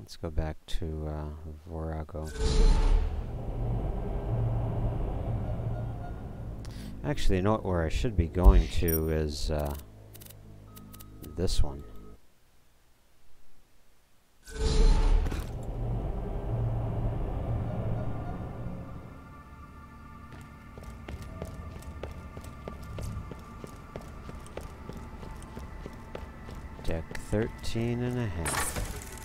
Let's go back to Vorago. Actually, you know what, where I should be going to is this one. Deck 13 and a half.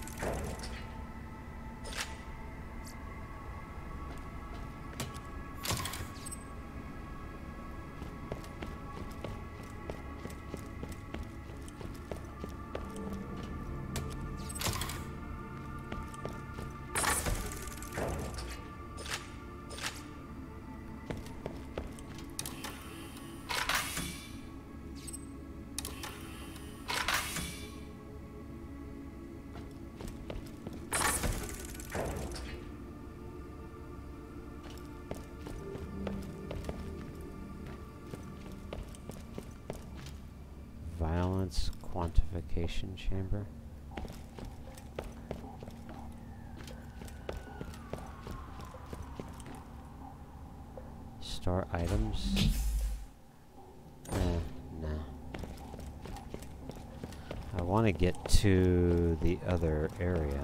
Violence quantification chamber. Store items. Nah. I want to get to the other area.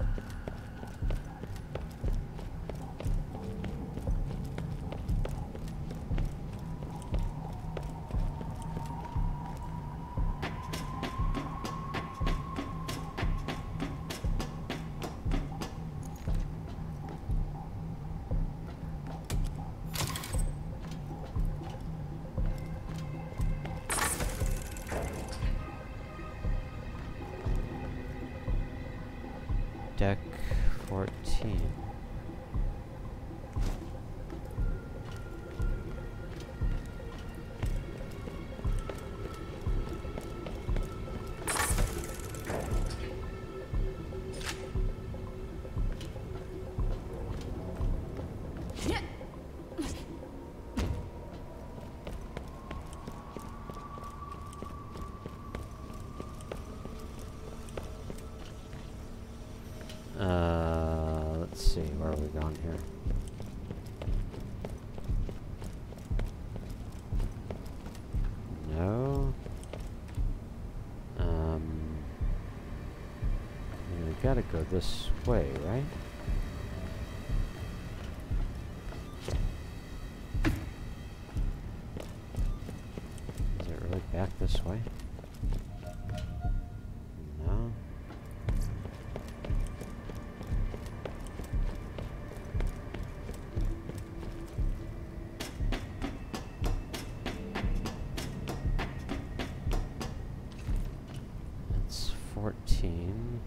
Deck 14. Let's see, where are we going here? No. We gotta go this way, right? Is it really back this way? No. That's 14.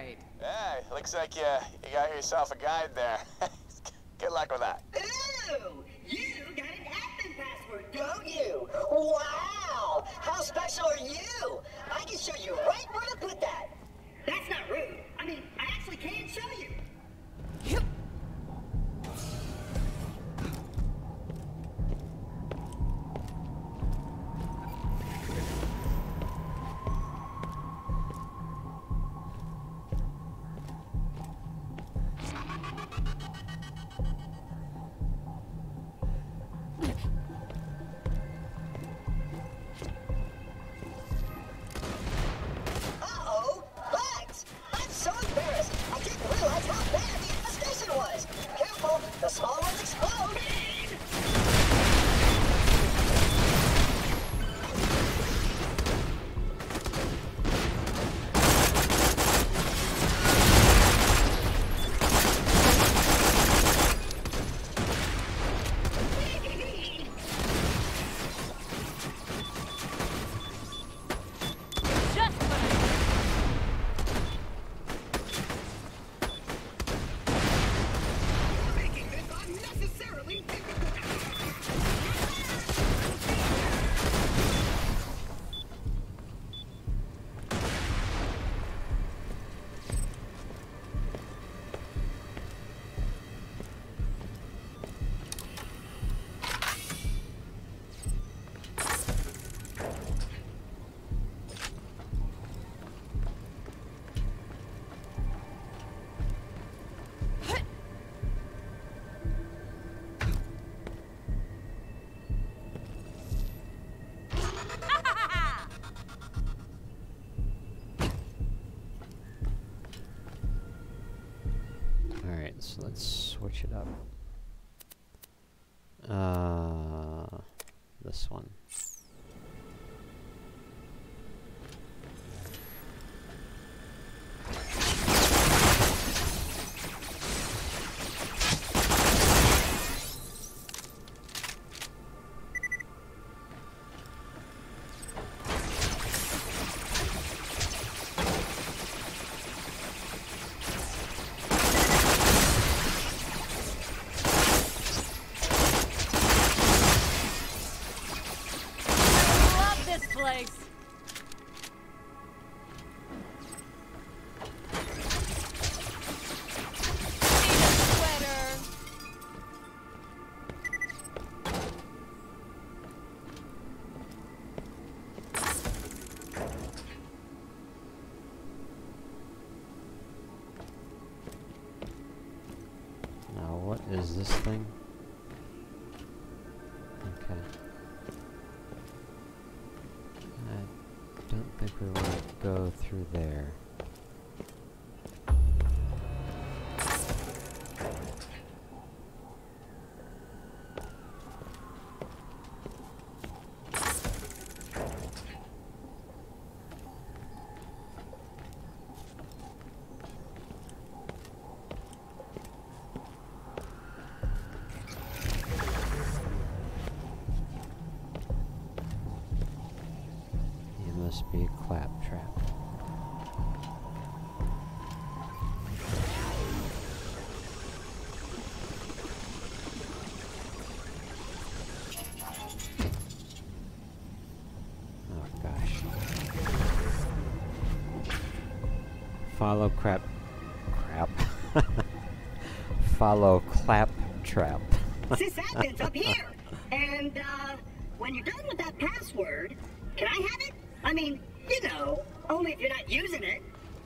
right. Hey, looks like you got yourself a guide there. Good luck with that. Ooh, you got an admin password, don't you? Wow, how special are you? I can show you right where to put that. That's not rude. I mean, I actually can show you. Uh-oh, Lex! I'm so embarrassed. I didn't realize how bad the infestation was. Careful, the small ones explode. Just what Making this unnecessarily difficult. Alright, so let's switch it up. This one. love this place. Need a sweater. Now, what is this thing? Okay. I don't think we want to go through there. You must be a claptrap. Oh gosh. Follow crap. Follow claptrap. Sis admin's up here. And, when you're done with that password, can I have it? I mean, you know, only if you're not using it.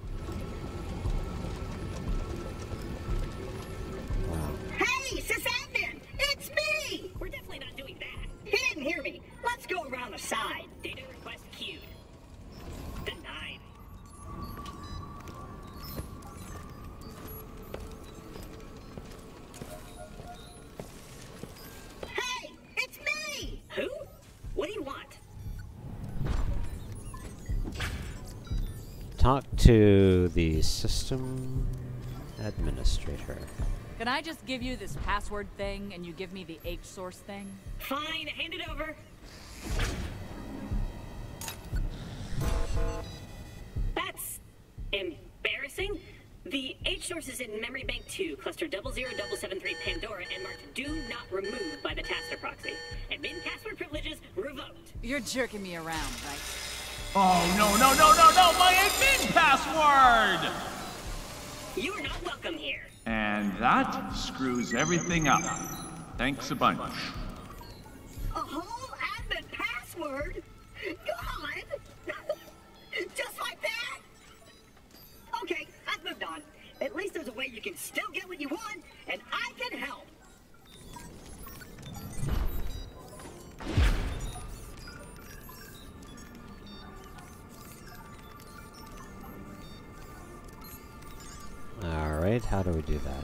Wow. Hey, Sis admin! It's me! We're definitely not doing that. He didn't hear me. Let's go around the side. Data request queued. Denied. Hey, it's me! Who? What do you want? Talk to the system administrator. Can I just give you this password thing and you give me the H source thing? Fine, hand it over. That's embarrassing. missing? The H source is in Memory Bank 2, cluster 00773 Pandora, and marked Do Not Remove by the Taster proxy. Admin password privileges revoked. You're jerking me around, right? Oh, no, my admin password! You are not welcome here. And that screws everything up. Thanks a bunch. A whole admin password? God! Just like that? Okay, I've moved on. At least there's a way you can still get what you want, and I can help. Alright, how do we do that?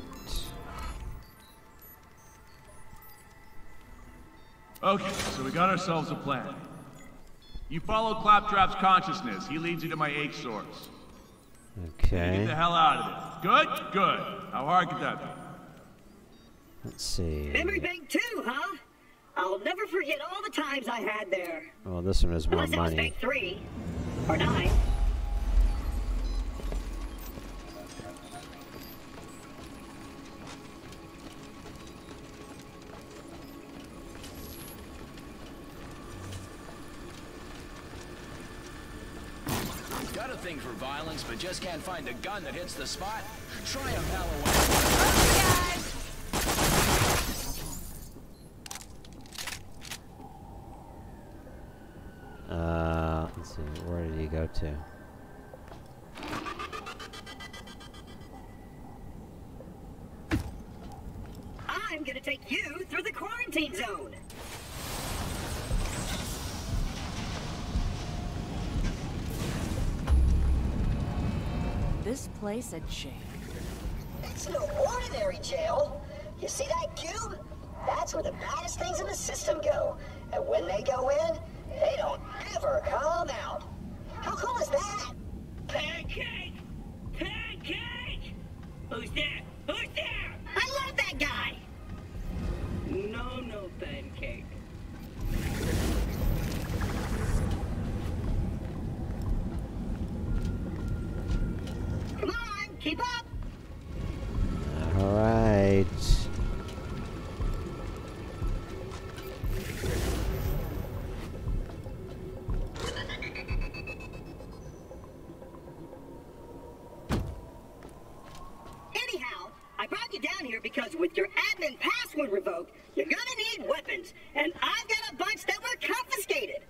Okay, so we got ourselves a plan. You follow Claptrap's consciousness. He leads you to my H source. Okay. Get the hell out of it. Good? Good. How hard could that be? Let's see. Memory Bank 2, huh? I'll never forget all the times I had there. Well, this one is more Unless it was money. Bank 3. Or 9. Got a thing for violence, but just can't find a gun that hits the spot? Try a Halloween. Let's see, where did he go to? I'm gonna take you through the quarantine zone. This place a jail. It's no ordinary jail. You see that cube? That's where the baddest things in the system go. And when they go in, they don't ever come out. How cool is that? Pancake! Pancake! Who's there? Who's there? I love that guy! No, Pancake. Come on, keep up! Alright. Anyhow, I brought you down here because with your admin password revoked, you're gonna need weapons, and I've got a bunch that were confiscated.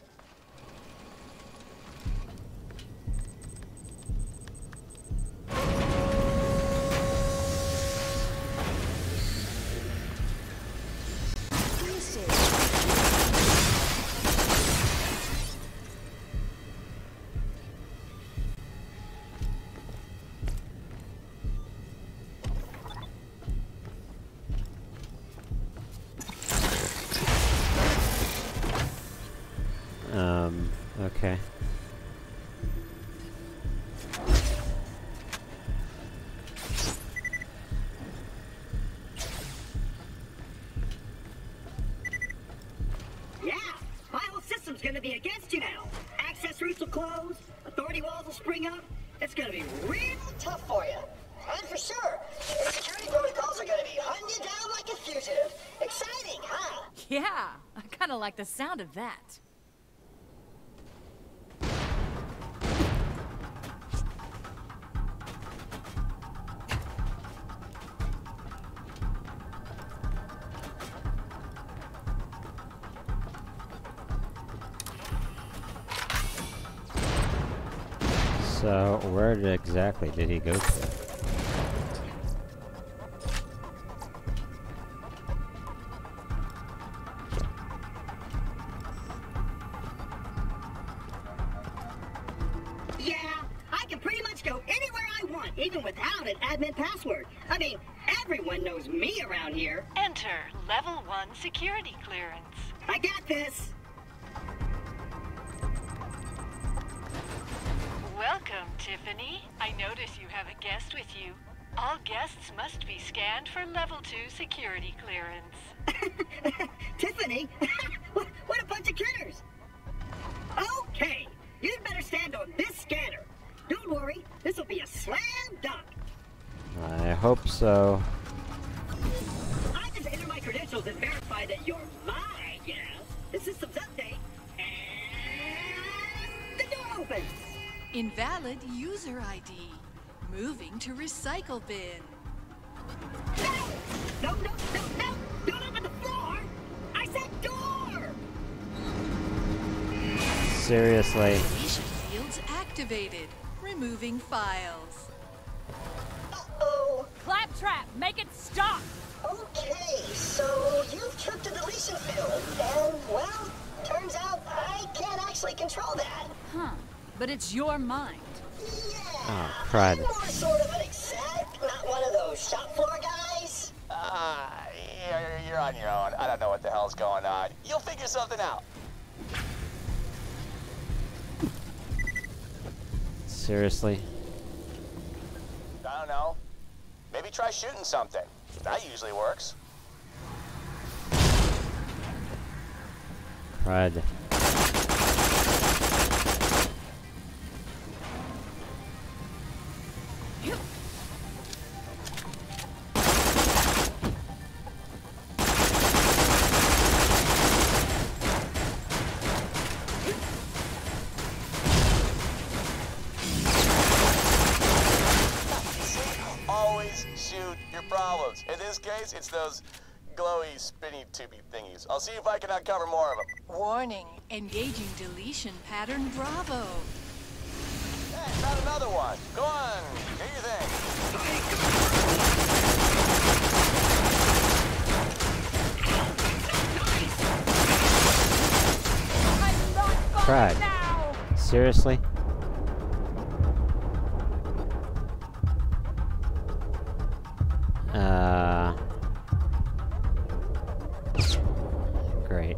Okay. Yeah, my whole system's gonna be against you now. Access routes will close, authority walls will spring up. It's gonna be real tough for you. And for sure, the security protocols are gonna be hunting you down like a fugitive. Exciting, huh? Yeah, I kind of like the sound of that. So, where exactly did he go to? Yeah, I can pretty much go anywhere I want, even without an admin password. I mean, everyone knows me around here. Enter level 1 security clearance. I got this. Welcome, Tiffany. I notice you have a guest with you. All guests must be scanned for level 2 security clearance. Tiffany? What a bunch of critters! Okay, you'd better stand on this scanner. Don't worry, this'll be a slam dunk. So I just enter my credentials and verify that you're mine, you know? The system's update, and the door opens. Invalid user ID. Moving to recycle bin. No! Don't open the floor! I said door! seriously. Deletion fields activated. Removing files. Uh-oh. Claptrap, make it stop! Okay, so you've tripped a deletion field, and, well, turns out I can't actually control that. Huh. But it's your mind. Yeah. Oh, crud. I'm more sort of an exec, not one of those shop floor guys. You're on your own. I don't know what the hell's going on. You'll figure something out. Seriously? I don't know. Maybe try shooting something. That usually works. Crud. Always shoot your problems. In this case, it's those glowy, spinny, tubey thingies. I'll see if I can uncover more of them. Warning. Engaging deletion pattern Bravo. Hey, found another one. Go on, do your thing. I'm not Crud. falling now! Seriously? Great.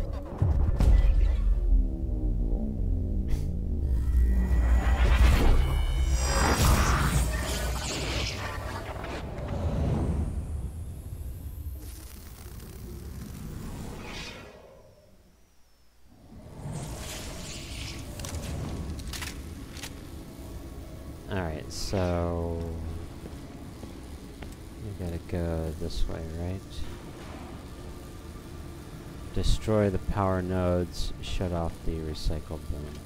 Alright, so we gotta go this way, right? Destroy the power nodes, shut off the recycle bin.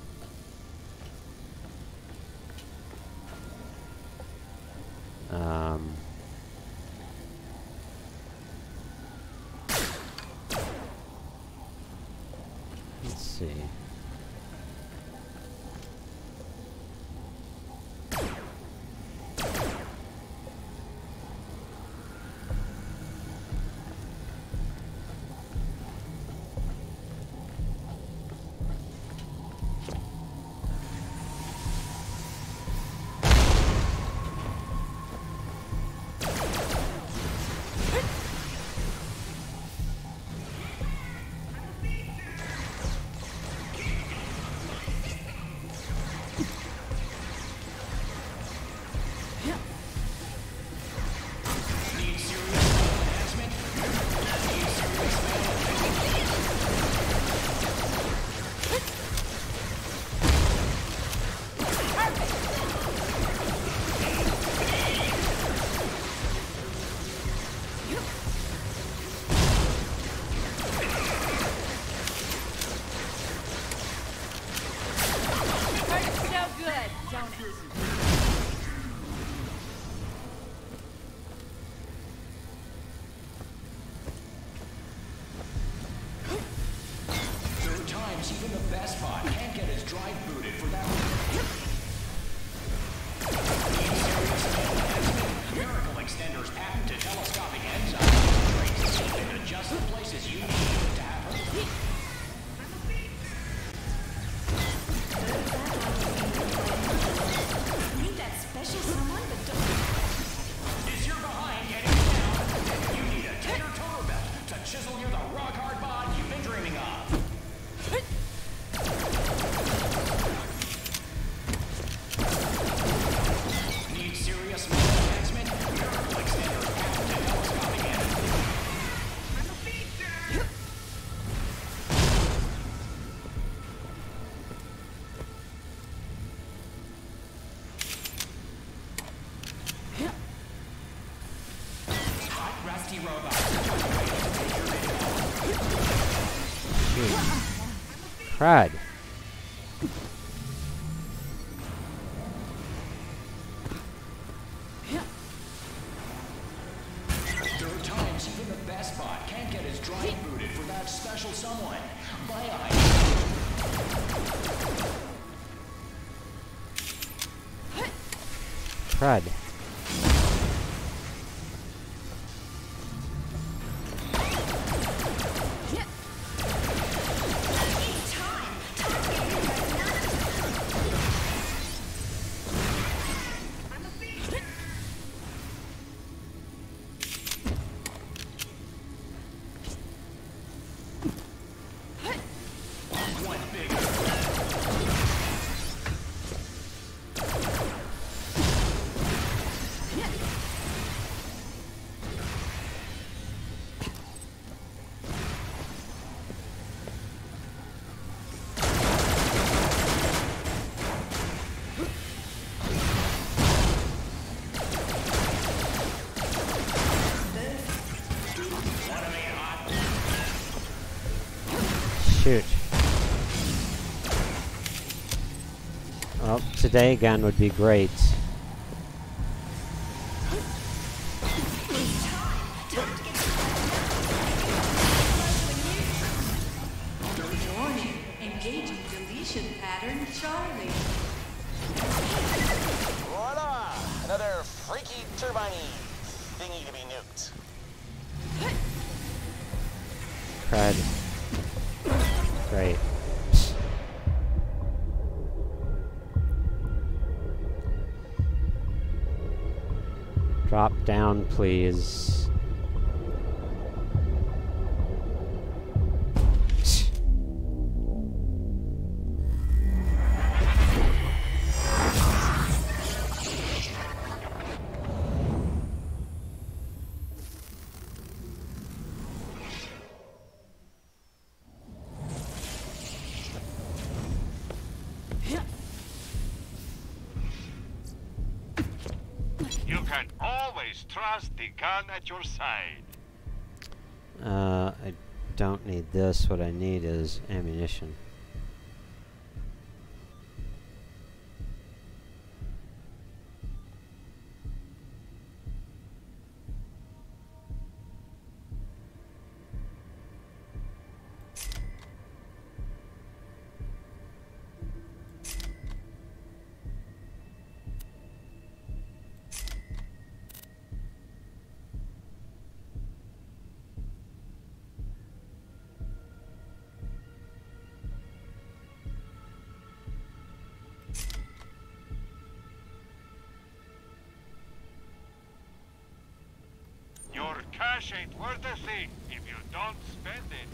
Let's see. Hurts so good, don't it? There are times even the best bot can't get his drive booted for that. Miracle Extender's patented telescopic enzyme traces into just the places you need it to happen. Need that special someone that don't... Is you're behind getting down, you need a Tater Total Belt to chisel you the rock-hard bod you've been dreaming of. Need serious medical enhancement? Miracle Extender's patented telescopic enzyme. Crud. There are times even the best bot can't get his drive booted for that special someone. Buy a high. Crud. Shoot. Well, today gun would be great. Warning. Engaging deletion pattern, Charlie. Voila! Another freaky turbine thingy to be nuked. Crud. Great. Drop down, please. You can always trust the gun at your side. I don't need this. What I need is ammunition. Your cash ain't worth a thing if you don't spend it.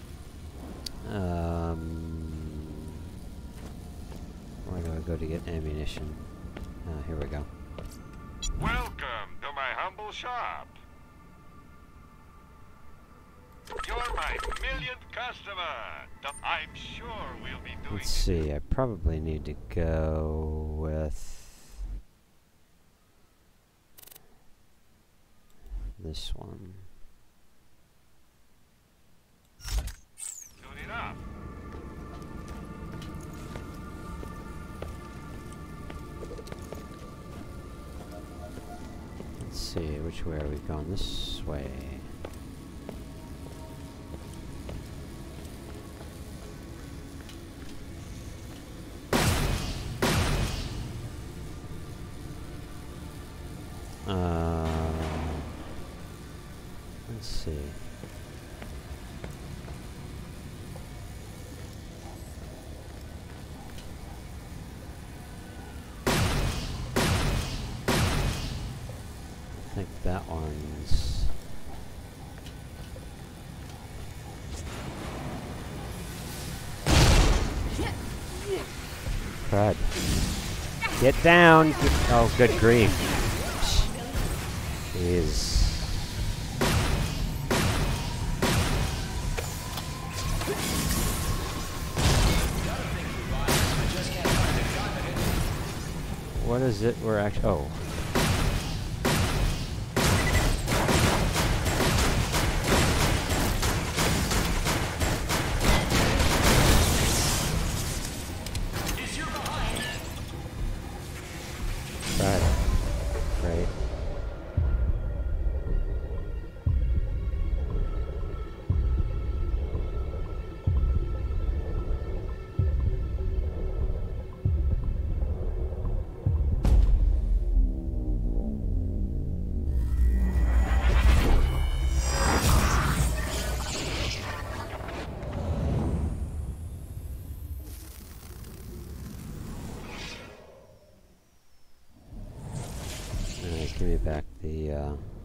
Where do I go to get ammunition? Here we go. Welcome to my humble shop. You're my millionth customer. I'm sure we'll be doing Let's see, I probably need to go with this one. Tune it up. Let's see, which way are we going? This way. Let's see. I think that one's... Crud. Get down! Oh, good grief. Jeez. What is it we're actually... Oh.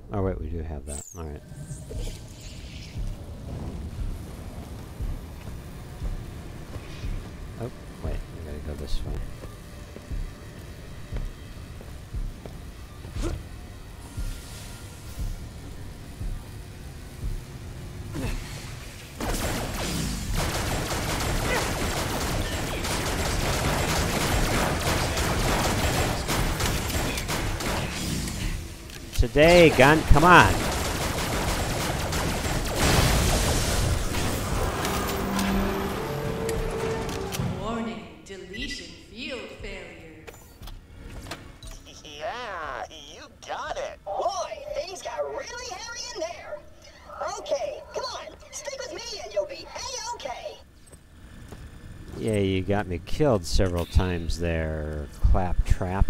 Oh wait, we do have that. Alright. Oh, wait, we gotta go this way. Today, gun, come on. Warning, deletion field failure. Yeah, you got it. Boy, things got really hairy in there. Okay, come on, stick with me and you'll be A-okay. Yeah, you got me killed several times there, Claptrap.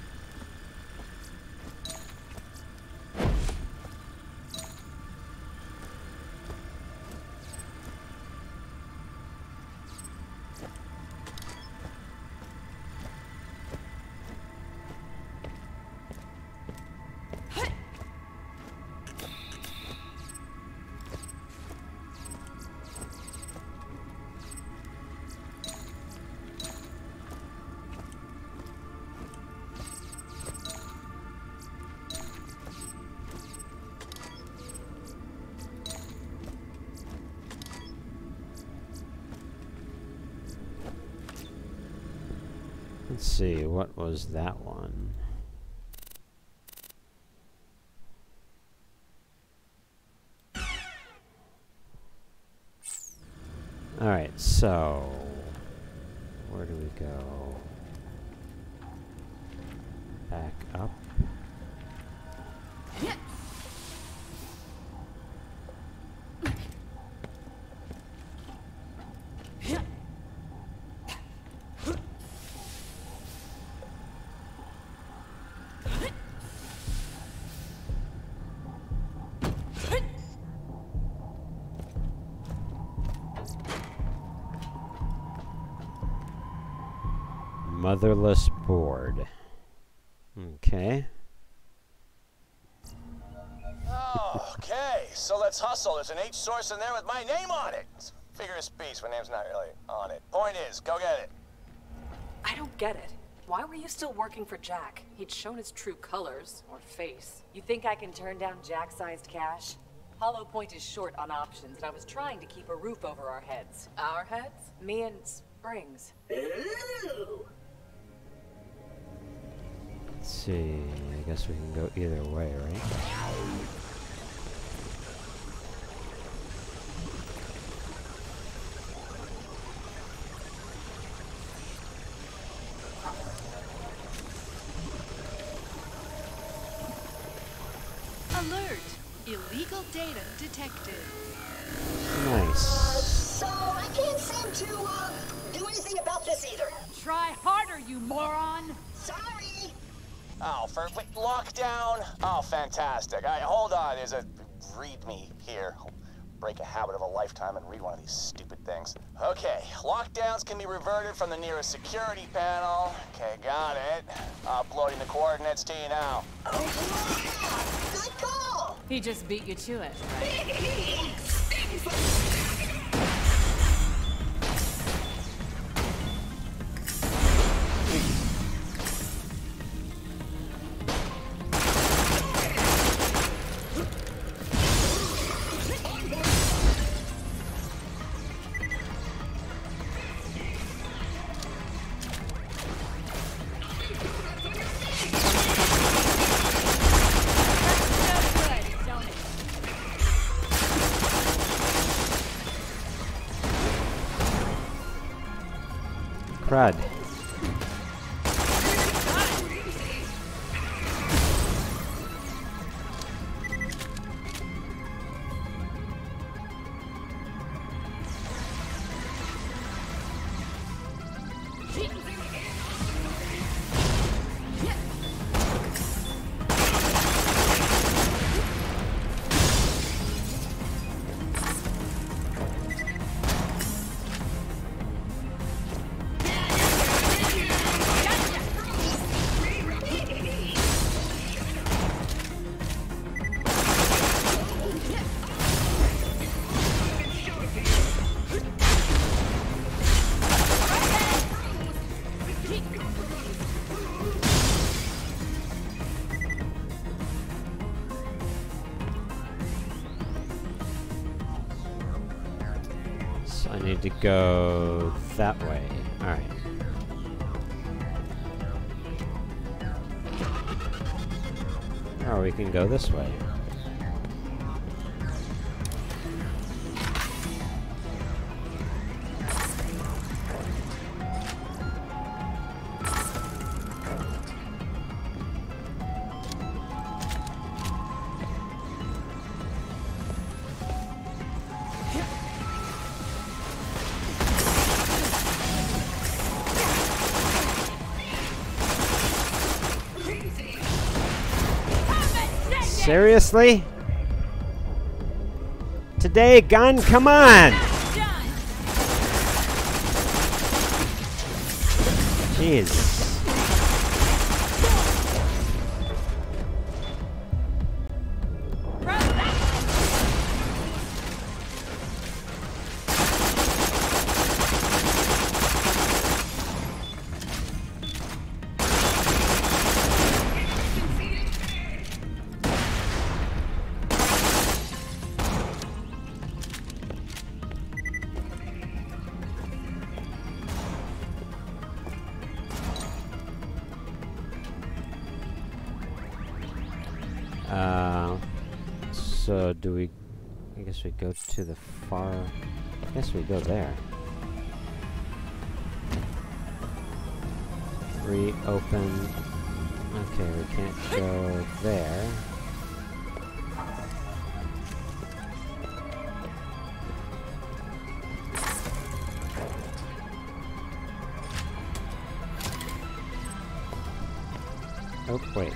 Let's see, what was that one? Alright, so where do we go? Back up. Motherless board. Okay. Okay, so let's hustle. There's an H source in there with my name on it. Figure of speech, my name's not really on it. Point is, go get it. I don't get it. Why were you still working for Jack? He'd shown his true colors, or face. You think I can turn down Jack-sized cash? Hollow Point is short on options, and I was trying to keep a roof over our heads. Our heads? Me and Springs. Ooh. Let's see, I guess we can go either way, right? Alert! Illegal data detected. Nice. So I can't seem to, do anything about this either. Try harder, you moron! Sorry. Oh, for wait, lockdown? Oh, fantastic. Hold on, there's a readme here. I'll break a habit of a lifetime and read one of these stupid things. Okay, lockdowns can be reverted from the nearest security panel. Okay, got it. Uploading the coordinates to you now. Oh, yeah. Good call. He just beat you to it, right? Crud. So I need to go that way. Alright. Or we can go this way. Seriously? Today, gun, come on! Jesus. So do we, I guess we go to the far, I guess we go there. Reopen, okay, we can't go there. Oh, wait.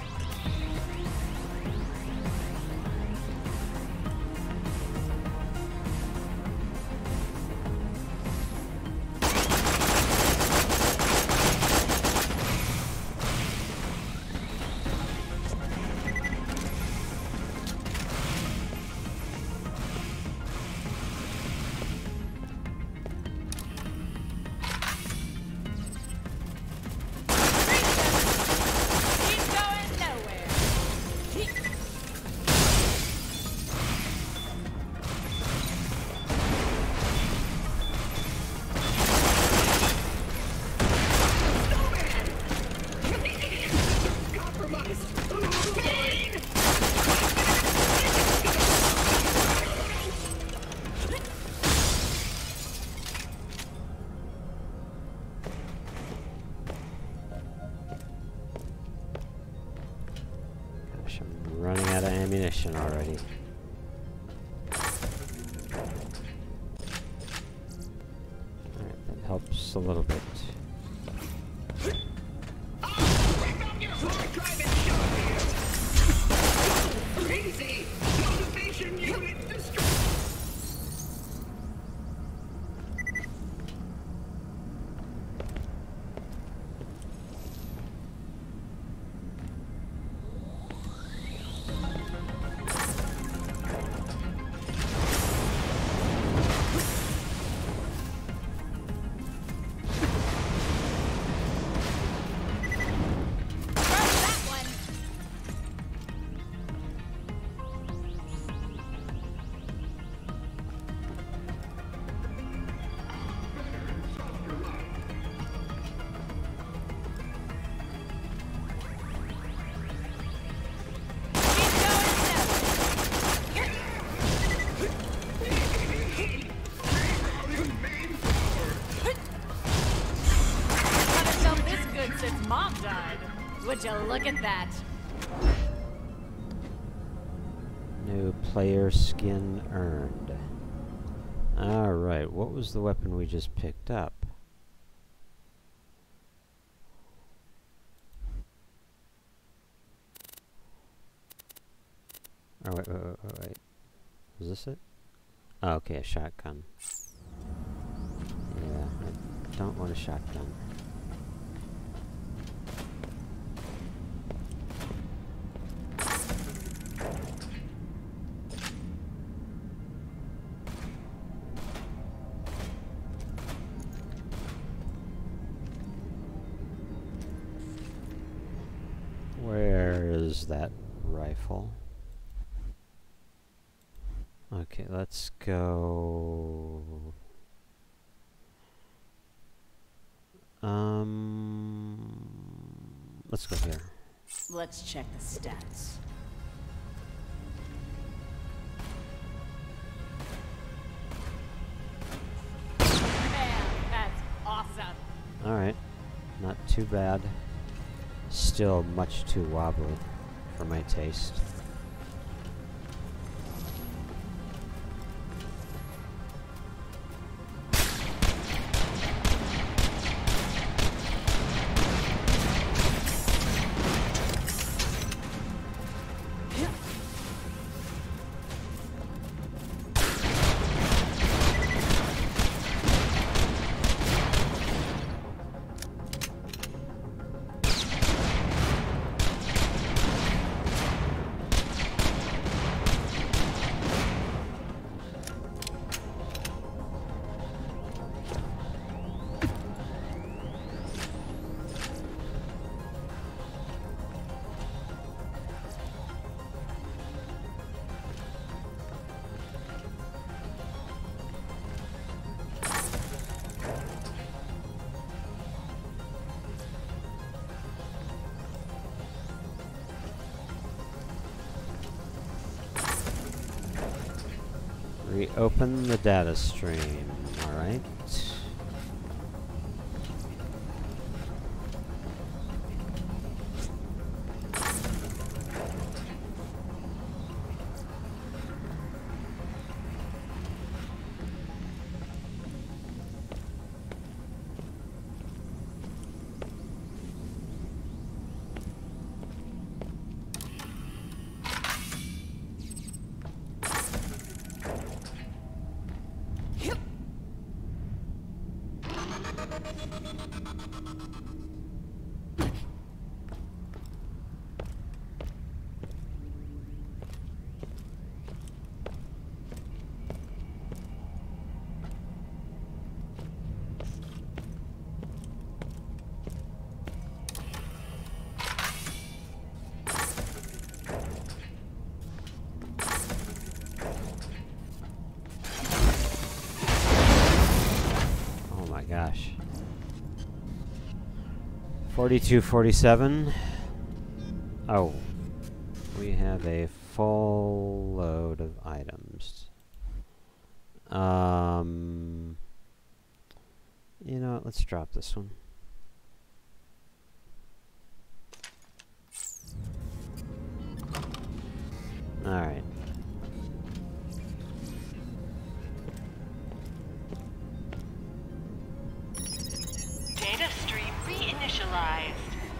I'm running out of ammunition already. Alright, that helps a little bit. Mom died. Would you look at that? New player skin earned. Alright, what was the weapon we just picked up? Oh, wait. Was this it? Oh, okay, a shotgun. Yeah, I don't want a shotgun. Where is that rifle? Okay, let's go let's go here. Let's check the stats. Man, that's awesome. Alright, not too bad. Still much too wobbly for my taste. Reopen the data stream, alright. Gosh. 4247. Oh. We have a full load of items. You know what? Let's drop this one. Alright. Data stream reinitialized.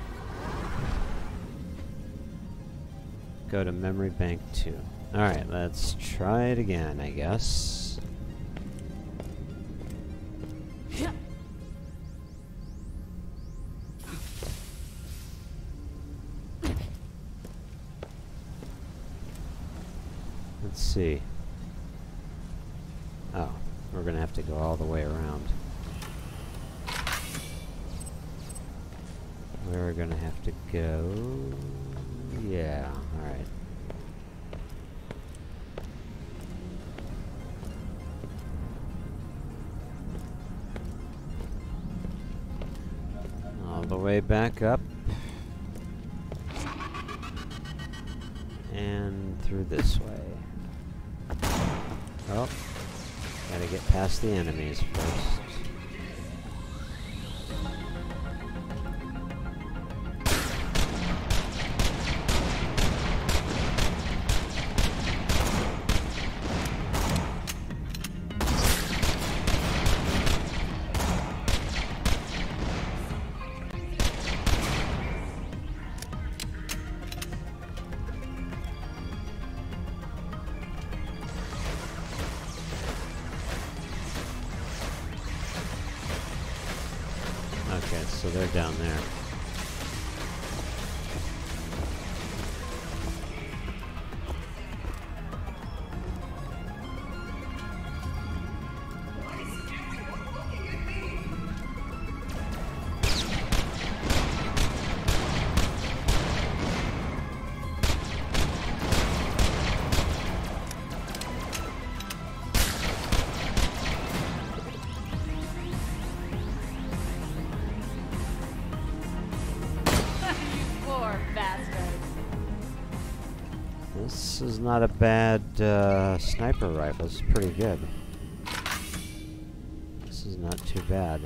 Go to memory bank 2. Alright, let's try it again, I guess. Let's see. Oh, we're gonna have to go all the way around. We're gonna have to go... Yeah, alright. All the way back up. And through this way. Oh, gotta get past the enemies first. Okay, so they're down there. This is not a bad sniper rifle. It's pretty good. This is not too bad.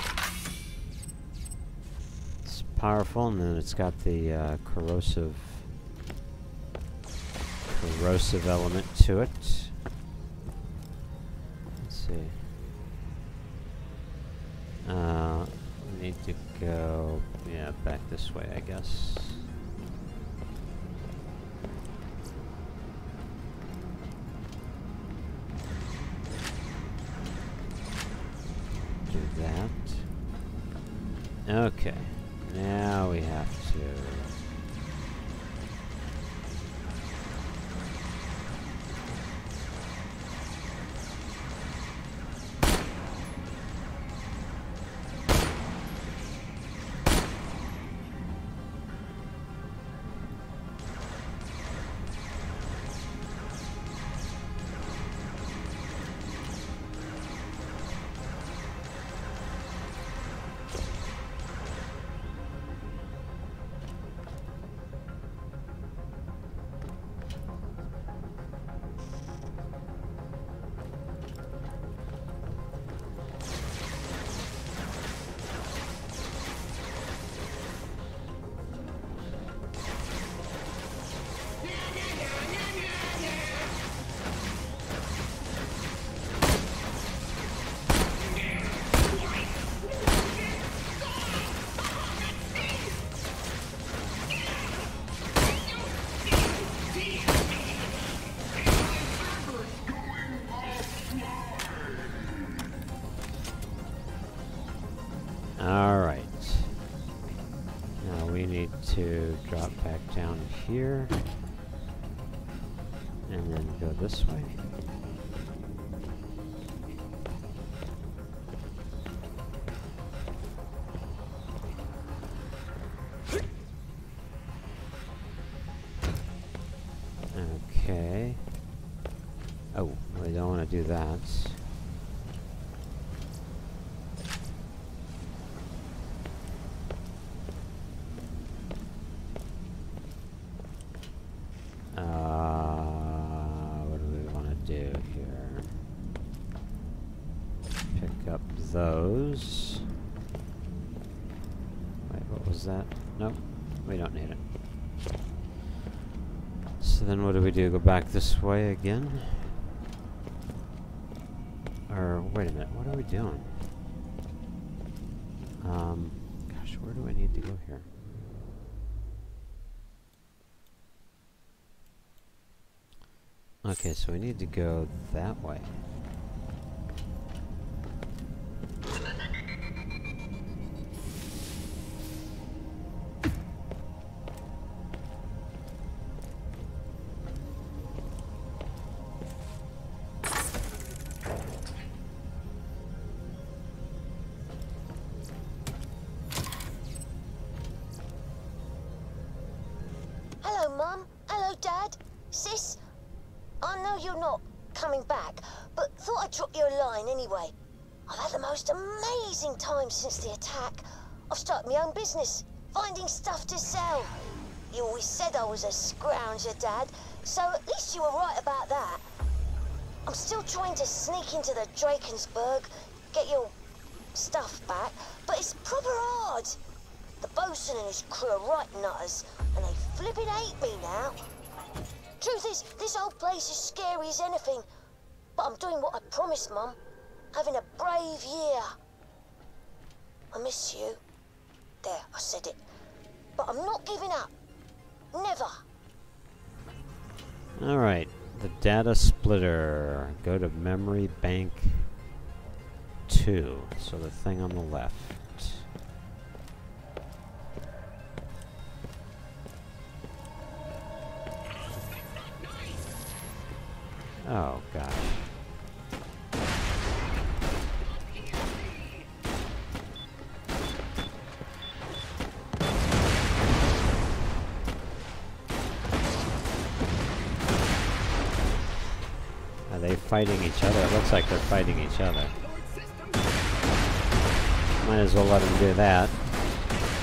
It's powerful, and then it's got the corrosive element to it. Let's see. We need to go, yeah, back this way, I guess. Do that. Okay, now we have to... Alright. Now we need to drop back down here. And then go this way. Okay. Oh, we don't want to do that. What do we want to do here? Pick up those. Wait, what was that? Nope, we don't need it. So then what do we do? Go back this way again? Or, wait a minute, what are we doing? Gosh, where do I need to go here? Okay, so we need to go that way. Hello, Mum. Hello, Dad. Sis. I know you're not coming back, but thought I'd drop you a line anyway. I've had the most amazing time since the attack. I've started my own business, finding stuff to sell. You always said I was a scrounger, Dad, so at least you were right about that. I'm still trying to sneak into the Drakensberg, get your stuff back, but it's proper hard. The bosun and his crew are right nutters, and they flippin' hate me now. Truth is, this whole place is scary as anything. But I'm doing what I promised, Mum. Having a brave year. I miss you. There, I said it. But I'm not giving up. Never. Alright, the data splitter. Go to memory bank 2. So the thing on the left. Oh, gosh. Are they fighting each other? It looks like they're fighting each other. Might as well let them do that.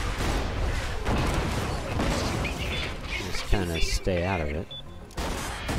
Just kind of stay out of it.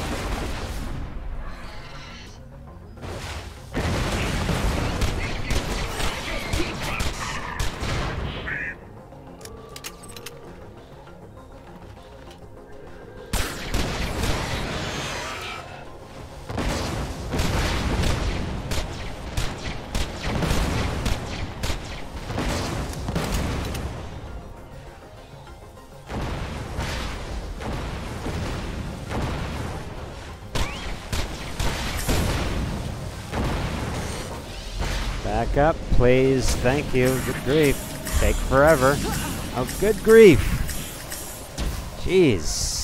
Back up, please. Thank you. Good grief. Take forever. Oh, good grief. Jeez.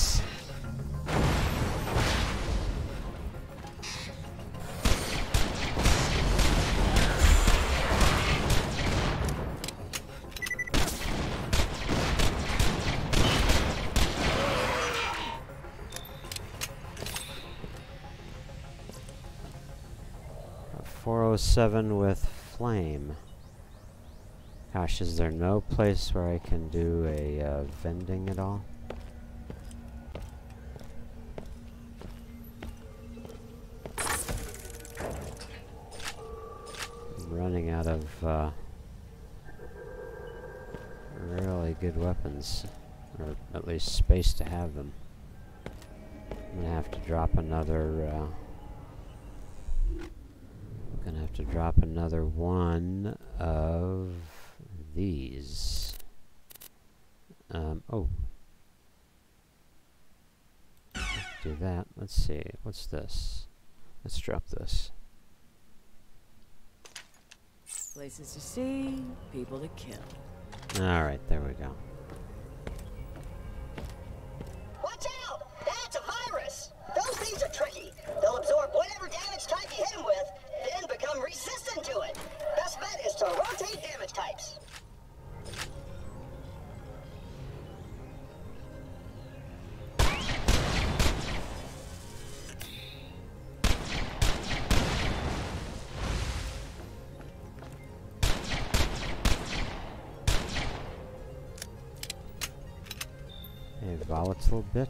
A 407 with flame. Gosh, is there no place where I can do a vending at all? I'm running out of really good weapons, or at least space to have them. I'm gonna have to drop another. Gonna have to drop another one of these. Oh. Let's do that. Let's see. What's this? Let's drop this. Places to see, people to kill. Alright, there we go. Watch out! That's a virus! Those things are tricky. They'll absorb whatever damage type you hit them with, then become resistant to it. Best bet is to rotate damage types. A volatile bit.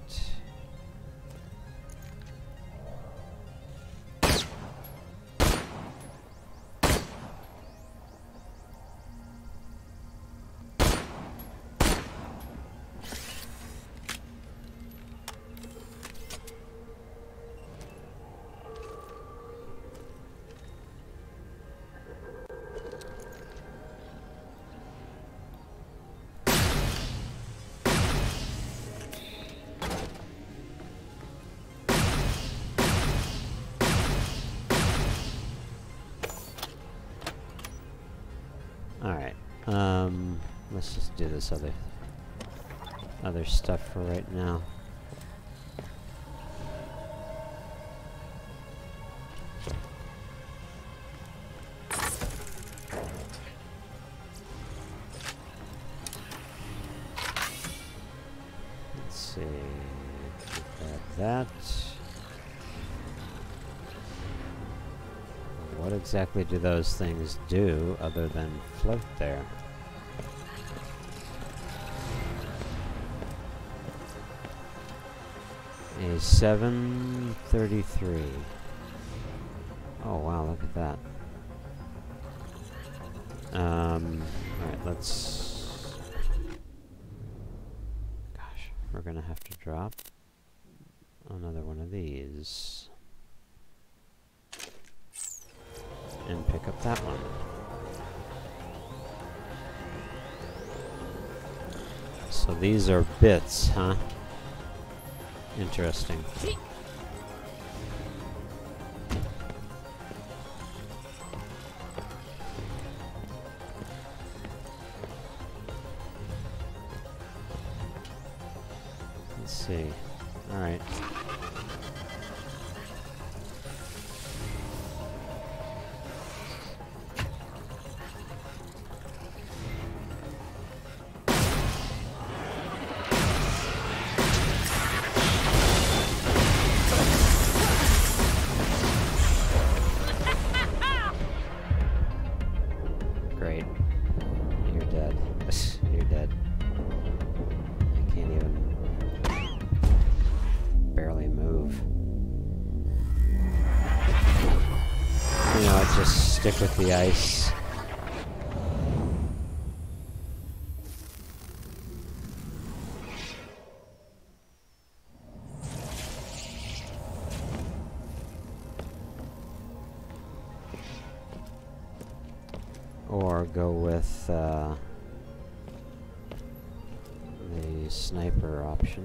Alright, let's just do this other stuff for right now. Let's see, grab that. What exactly do those things do other than float there? A 733. Oh wow, look at that. Alright, let's... Gosh, we're gonna have to drop another one of these. And pick up that one. So these are bits, huh? Interesting. Let's see. All right. Great. You're dead. You're dead. I can't even barely move. You know, I just stick with the ice. Or go with the sniper option.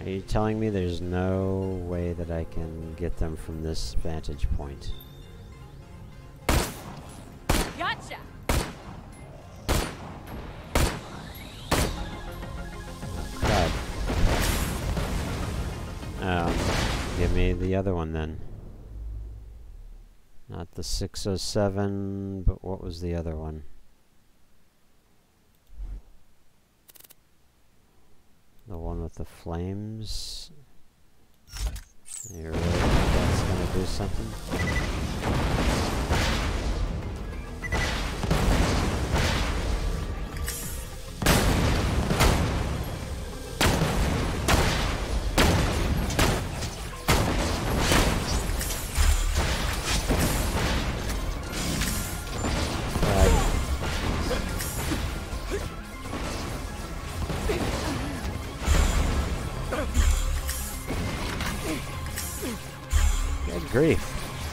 Are you telling me there's no way that I can get them from this vantage point? Gotcha! Crap. Give me the other one then. Not the 607, but what was the other one? The one with the flames? You really think that's gonna do something? Good grief.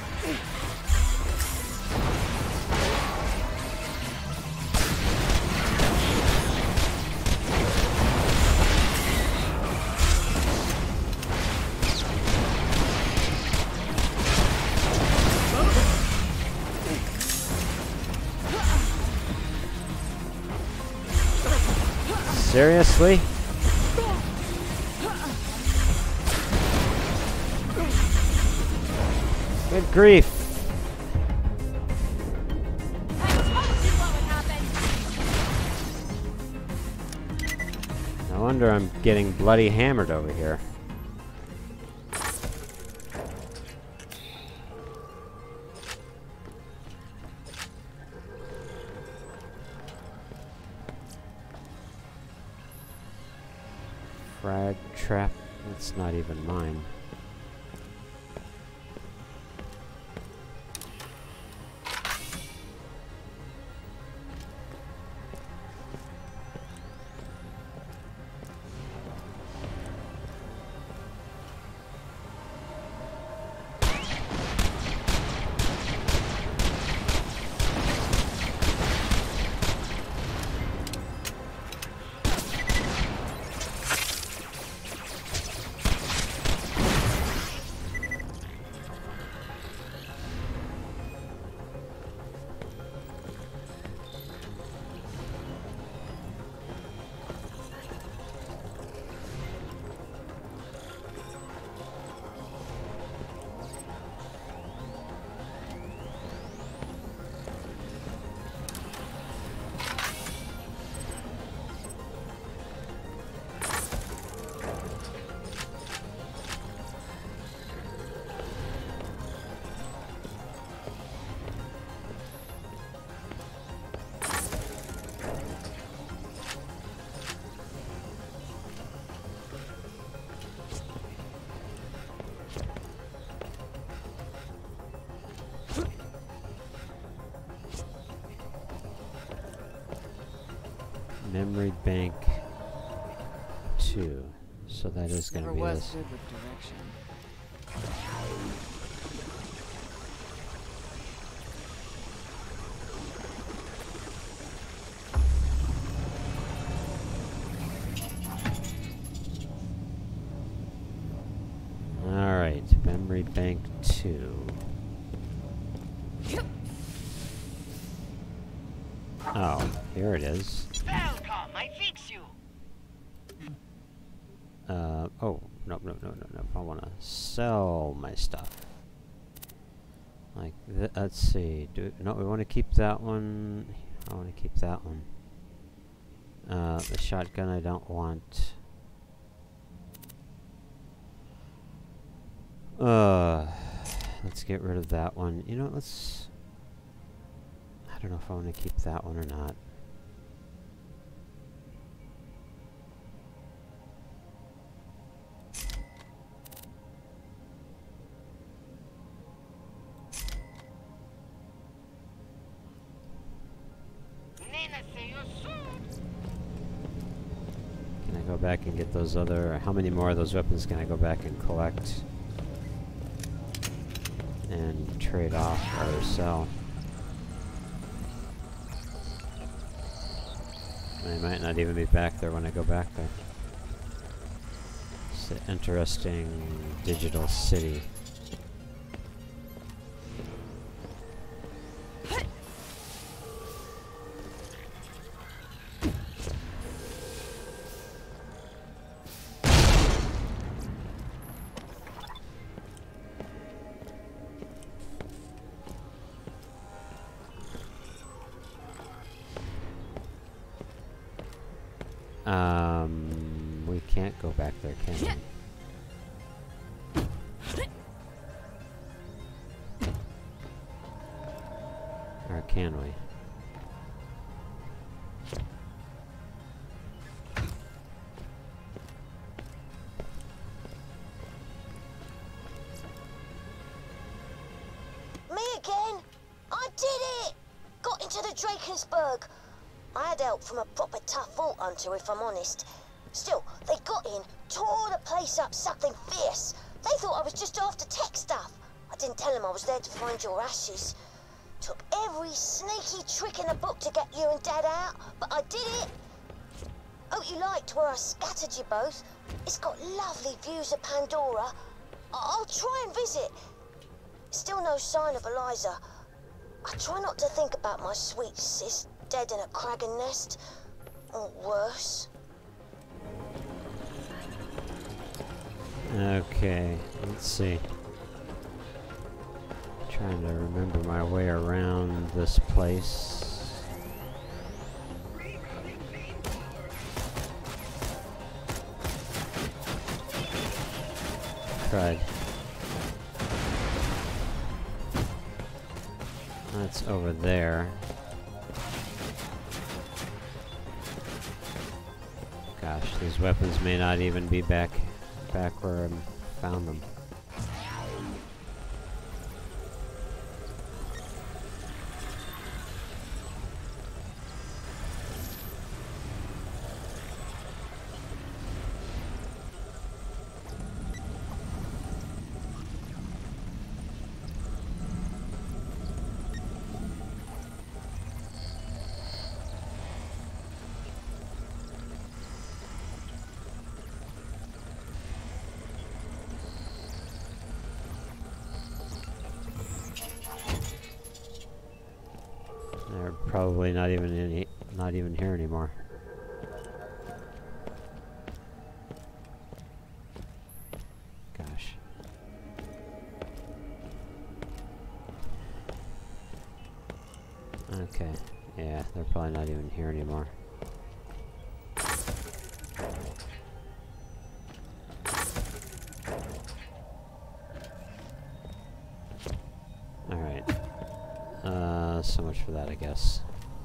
Seriously? Good grief. No wonder I'm getting bloody hammered over here. Frag trap, that's not even mine. Memory bank 2. So that is going to be this. Good with direction. Alright, memory bank 2. Oh, here it is. Welcome, I fix you. Oh, no. I want to sell my stuff. Like, let's see. No, we want to keep that one. I want to keep that one. The shotgun I don't want. Let's get rid of that one. You know, let's... I don't know if I want to keep that one or not. Can I go back and get those other... How many more of those weapons can I go back and collect? And trade off or sell? I might not even be back there when I go back there. It's an interesting digital city. We can't go back there, can we? Or can we? Me again? I did it! Got into the Drakensberg. I had help from a proper tough vault hunter, if I'm honest. Still, they got in, tore the place up something fierce. They thought I was just after tech stuff. I didn't tell them I was there to find your ashes. Took every sneaky trick in the book to get you and Dad out, but I did it. Hope you liked where I scattered you both. It's got lovely views of Pandora. I'll try and visit. Still no sign of Eliza. I try not to think about my sweet sis dead in a Kragan nest, or worse. Okay, let's see. Trying to remember my way around this place. Crud. That's over there. Gosh, these weapons may not even be back where I found them. They're probably not even here anymore. Gosh. Okay. Yeah, they're probably not even here anymore. Alright. So much for that, I guess.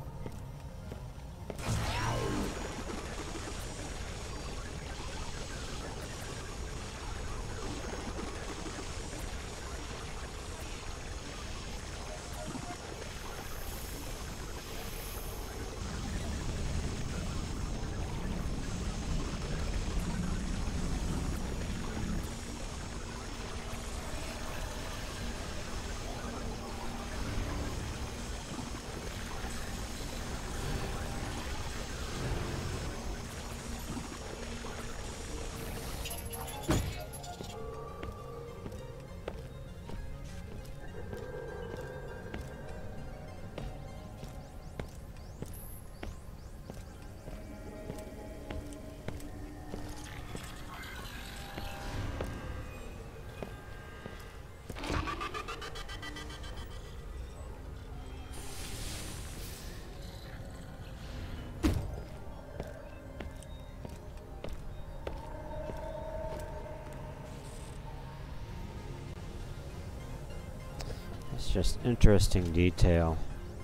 It's just interesting detail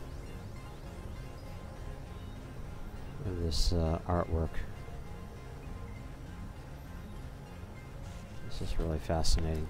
of this artwork. This is really fascinating.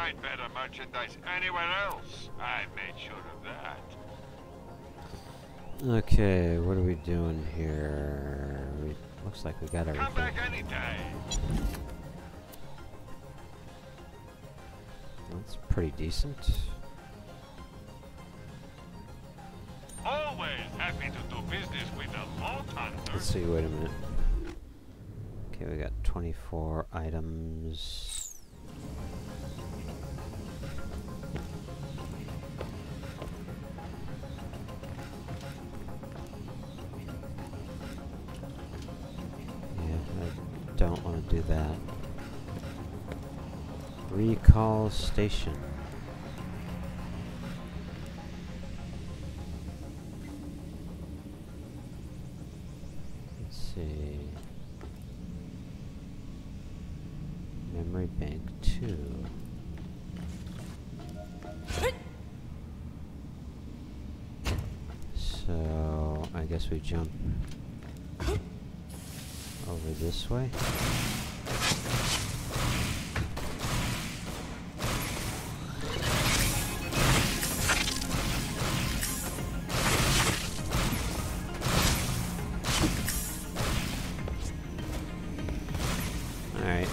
find better merchandise anywhere else. I made sure of that. Okay, what are we doing here? Looks like we got everything. Come back anytime. That's pretty decent. Always happy to do business with a vault hunter. Let's see, wait a minute. Okay, we got 24 items. Don't want to do that. Recall station. Let's see. Memory bank 2. So I guess we jump over this way. All right.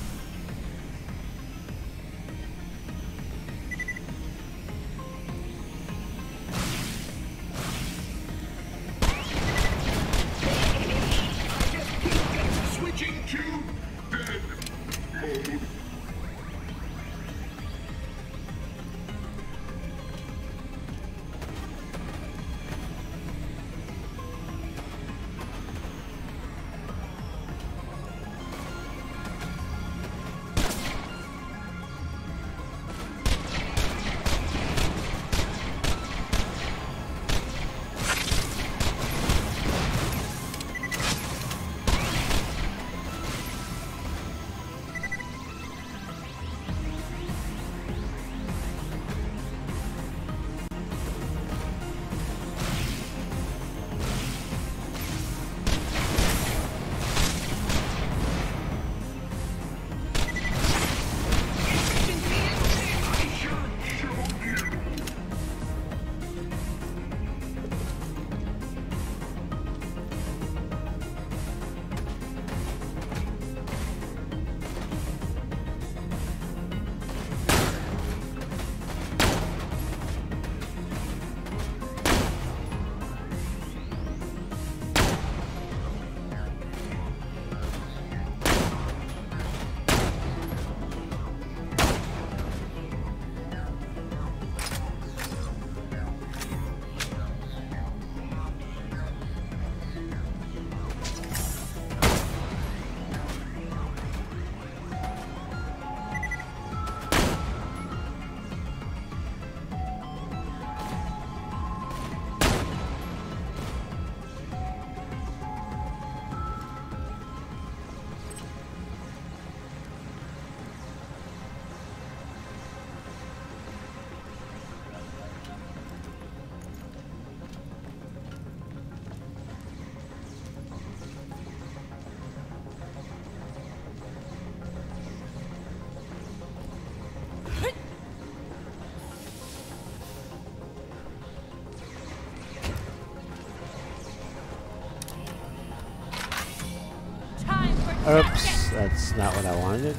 Oops, that's not what I wanted.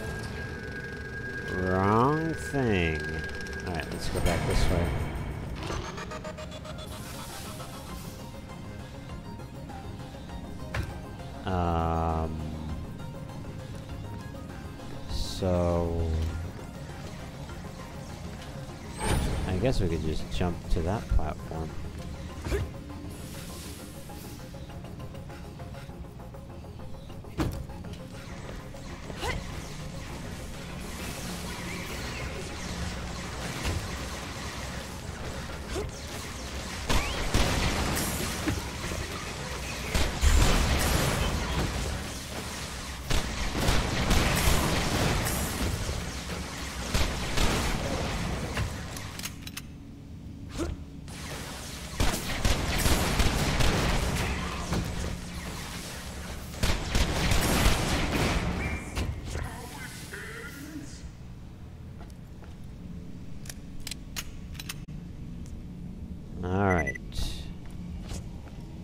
Wrong thing. Alright, let's go back this way. So I guess we could just jump to that platform.